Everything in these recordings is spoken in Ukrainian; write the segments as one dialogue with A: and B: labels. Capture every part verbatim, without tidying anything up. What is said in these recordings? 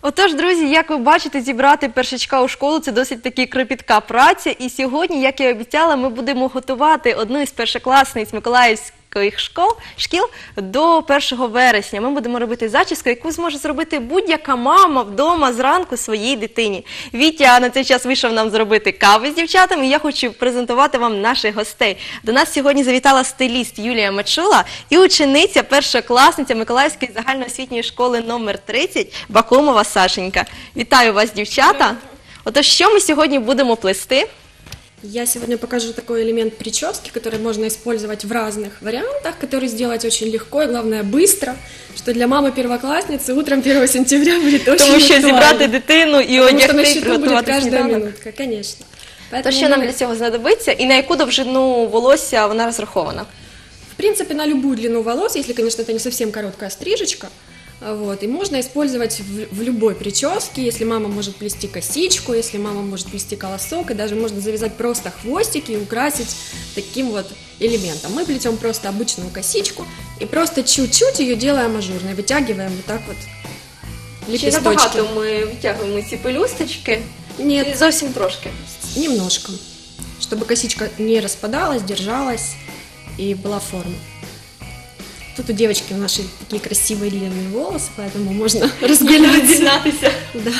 A: Отож, друзі, як ви бачите, зібрати першачка у школу – це досить таки кропітка праця. І сьогодні, як я обіцяла, ми будемо готувати одну із першокласниць миколаївських школ, шкіл до першого вересня. Ми будемо робити зачіску, яку зможе зробити будь-яка мама вдома зранку своїй дитині. Вітя на цей час вийшов нам зробити каву з дівчатами, і я хочу презентувати вам наших гостей. До нас сьогодні завітала стиліст Юлія Мачула і учениця, першокласниця Миколаївської загальноосвітньої школи номер тридцять Бакумова Сашенька. Вітаю вас, дівчата! Отож, що ми сьогодні будемо плести?
B: Я сегодня покажу такой элемент прически, который можно использовать в разных вариантах, который сделать очень легко и, главное, быстро, что для мамы первоклассницы утром первого сентября будет очень
A: Тому що
B: актуально.
A: зібрати дитину і
B: Потому что на
A: одягти, і
B: счету будет
A: приготувати
B: каждая
A: сніданок.
B: минутка, конечно.
A: То
B: Поэтому
A: що нам
B: мы,
A: для цього знадобиться і на яку довжину волосся вона розрахована?
B: в принципе, на любую длину волос, если, конечно, это не совсем короткая стрижечка, вот, и можно использовать в, в любой прическе, если мама может плести косичку, если мама может плести колосок, и даже можно завязать просто хвостики и украсить таким вот элементом. Мы плетем просто обычную косичку и просто чуть-чуть ее делаем ажурной, вытягиваем вот так вот
A: Чи
B: лепесточки.
A: набагато ми витягуємо ці пелюсточки?
B: Нет,
A: Чи зовсім трошки?
B: немножко, чтобы косичка не распадалась, держалась и была форма. Тут у девочки у нашей такие красивые длинные волосы, поэтому можно разгуляться.
A: Розігнатися.
B: Да.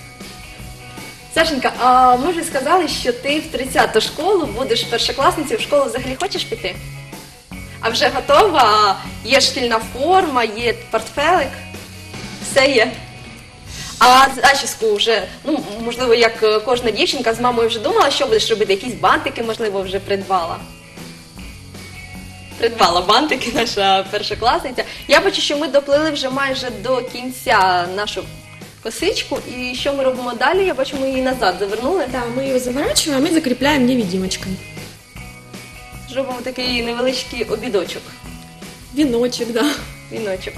A: Сашенька, а ми вже сказали, що ти в тридцяту школу будеш першокласницею, в школу взагалі хочеш піти? А вже готова? Є шкільна форма, є портфелик, все є. А зачіску вже, ну, можливо, як кожна дівчинка з мамою вже думала, що будеш робити, якісь бантики, можливо, вже придбала. Придбала бантики наша першокласниця. Я бачу, що ми доплили вже майже до кінця нашу косичку. І що ми робимо далі? Я бачу, ми її назад завернули.
B: Да, мы ее заворачиваем и закрепляем невидимочкой.
A: Зробимо такий невеличкий обідочок,
B: Веночек, да.
A: віночок.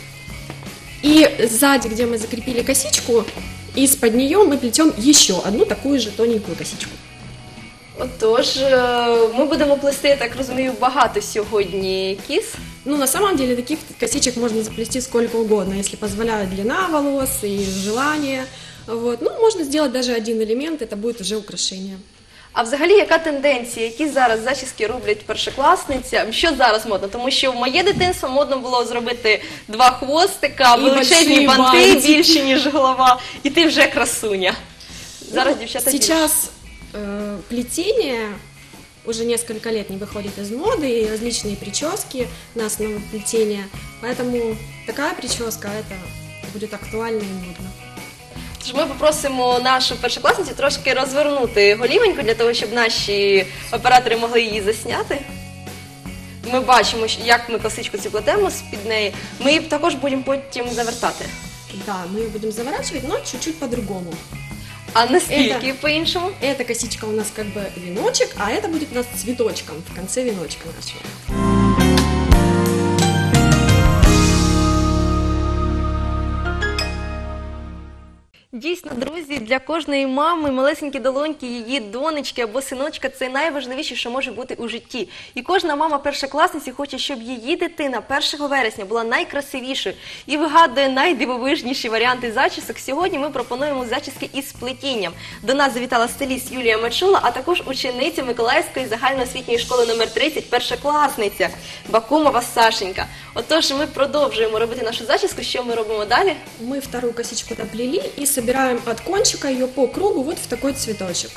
B: И сзади, где мы закрепили косичку, из-под нее мы плетем еще одну такую же тоненькую косичку.
A: Отож, ми будемо плести, я так розумію, багато сьогодні кіс.
B: Ну, на самом деле, таких косичек можно заплести сколько угодно, если позволяет длина волос и желание. Вот. Ну, можно сделать даже один элемент, это будет уже украшение.
A: А взагалі, яка тенденція, які зараз зачіски роблять першокласницям? Що зараз модно? Тому що в моє дитинство модно було зробити два хвостика,
B: І
A: величезні
B: больші
A: банти
B: бантики.
A: більші, ніж голова, і ти вже красуня. Зараз
B: Ну,
A: дівчата
B: Сейчас э, плетение уже несколько лет не выходит из моды, и различные прически на основе плетения, поэтому такая прическа, это будет актуально и модно.
A: Тож ми попросимо нашу першокласницю трошки розвернути голівеньку, для того, щоб наші оператори могли її засняти. Ми бачимо, що- як ми косичку цю плетемо з-під неї. Ми її також будемо потім завертати.
B: Да, мы ее будем заворачивать, но чуть-чуть по-другому.
A: А наскільки по-іншому?
B: Эта косичка у нас как бы веночек, а это будет у нас цветочком в конце веночка нашего.
A: Дійсно, друзі, для кожної мами малесенькі долоньки, її донечки або синочка – це найважливіше, що може бути у житті. І кожна мама першокласниці хоче, щоб її дитина першого вересня була найкрасивішою і вигадує найдивовижніші варіанти зачісок. Сьогодні ми пропонуємо зачіски із плетінням. До нас завітала стиліст Юлія Мачула, а також учениця Миколаївської загальноосвітньої школи номер тридцять, першокласниця Бакумова Сашенька. Отож, ми продовжуємо робити нашу зачіску. Що ми робимо далі?
B: Мы вторую косичку доплели и собираем от кончика ее по кругу вот в такой цветочек.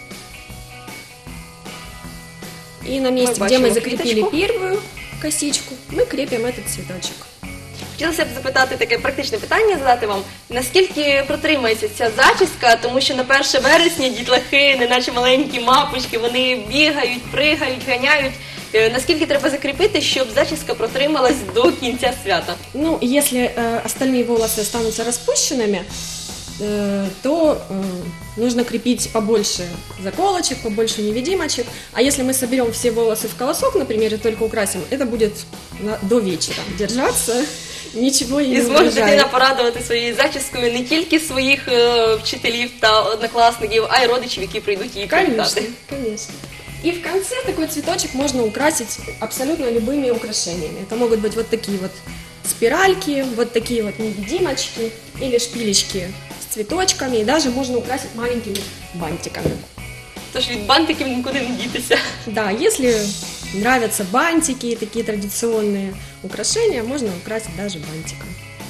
B: И на месте,
A: Мы
B: где мы
A: бачимо
B: закрепили
A: квіточку.
B: первую косичку, мы крепим этот цветочек.
A: Хотілося б запитати таке практичне питання, задати вам. Наскільки протримається ця зачіска, тому що на перше вересня дітлахи, неначе маленькі мапочки, вони бігають, пригають, ганяють. Е, Наскільки треба закріпити, щоб зачіска протрималась до кінця свята?
B: Ну, если э, остальные волосы останутся распущенными, э, то э, нужно крепить побольше заколочек, побольше невидимочек. А если мы соберем все волосы в колосок, например, и только украсим, это будет на- до вечера держаться, ничего и
A: І
B: не
A: зможе
B: угрожает.
A: дитина порадувати своєю зачіскою не тільки своїх е, вчителів та однокласників, а й родичів, які прийдуть її
B: Конечно,
A: привітати.
B: конечно. И в конце такой цветочек можно украсить абсолютно любыми украшениями. Это могут быть вот такие вот спиральки, вот такие вот невидимочки или шпилечки цветочками, и даже можно украсить маленькими бантиками.
A: Тож від бантиків нікуди не дітися.
B: Да, если нравятся бантики, такие традиционные украшения, можно украсить даже бантиком.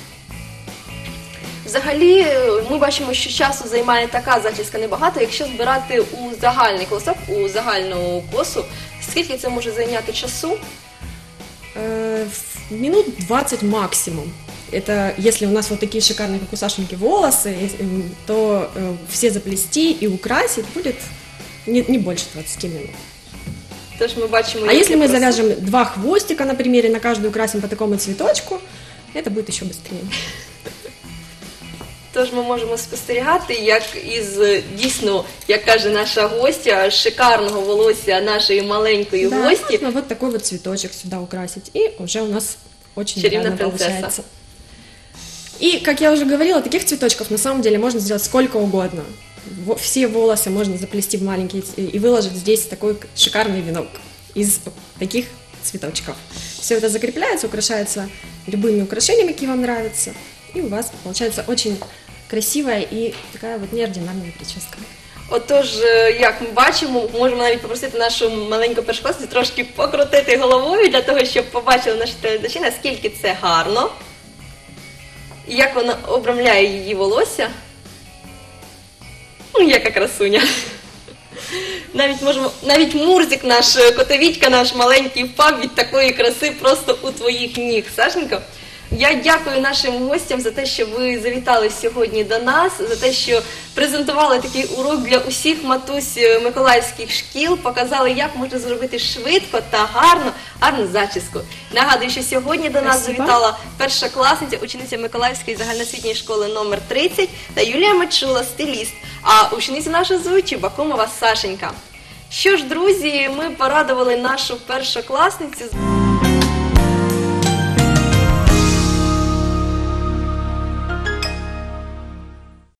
A: Взагалі, ми бачимо, що часу займає така зачіска небагато. Якщо збирати у загальний колосок, у загальну косу, скільки це може зайняти часу?
B: Э, Минут двадцать максимум. Это если у нас вот такие шикарные, как у Сашеньки, волосы, ес- м, то э, все заплести и украсить будет не, не больше двадцати минут.
A: Тож ми бачимо,
B: А
A: як
B: если мы
A: просто-
B: завяжем два хвостика, например, и на каждую украсим по такому цветочку, это будет еще быстрее.
A: Тож ми можемо спостерігати, як із дійсно, як каже наша гостя, шикарного волосся нашої маленької
B: Да,
A: гості.
B: можно вот такой вот цветочек сюда украсить, и уже у нас очень
A: Чарівна
B: нарядно
A: принцесса.
B: получается. И, как я уже говорила, таких цветочков на самом деле можно сделать сколько угодно. Во- Все волосы можно заплести в маленькие ц- и выложить здесь такой к- шикарный венок из таких цветочков. Все это закрепляется, украшается любыми украшениями, какие вам нравятся, и у вас получается очень красивая и такая вот неординарная прическа.
A: Отож, е, як ми бачимо, можемо навіть попросити нашу маленьку першокласницю трошки покрутити головою для того, щоб побачили наші телеглядачі, наскільки це гарно. І як вона обрамляє її волосся. Ну, яка красуня. Навіть можемо, навіть Мурзик наш, е, котовічка наш маленький впав від такої краси просто у твоїх ніг. Сашенько, я дякую нашим гостям за те, що ви завітали сьогодні до нас, за те, що презентували такий урок для усіх матусь е, миколаївських шкіл, показали, як можна зробити швидко та гарно, гарну зачіску. Нагадую, що сьогодні до нас
B: Спасибо.
A: завітала першокласниця, учениця Миколаївської загальноосвітньої школи номер тридцять та Юлія Мачула, стиліст, а учениця наша звуть Чубакомова Сашенька. Що ж, друзі, ми порадували нашу першокласницю.